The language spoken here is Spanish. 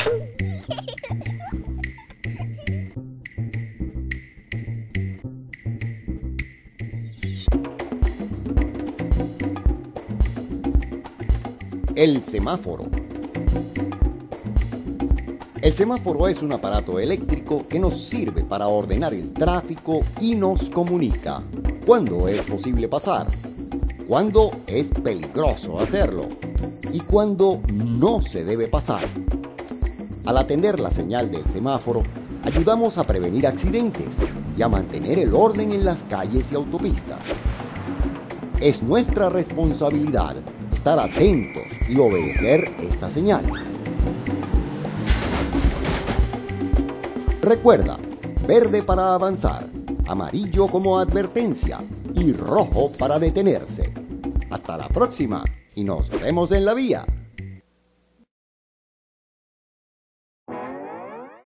El semáforo. El semáforo es un aparato eléctrico que nos sirve para ordenar el tráfico y nos comunica cuándo es posible pasar, cuándo es peligroso hacerlo y cuándo no se debe pasar. Al atender la señal del semáforo, ayudamos a prevenir accidentes y a mantener el orden en las calles y autopistas. Es nuestra responsabilidad estar atentos y obedecer esta señal. Recuerda, verde para avanzar, amarillo como advertencia y rojo para detenerse. Hasta la próxima y nos vemos en la vía.